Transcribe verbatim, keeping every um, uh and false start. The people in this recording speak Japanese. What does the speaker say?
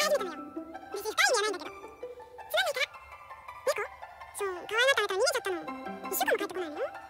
始めたのよ。別に深い意味はないんだけど。つまんないから。猫そう、可愛いなった後は逃げちゃったの。一週間も帰ってこないのよ。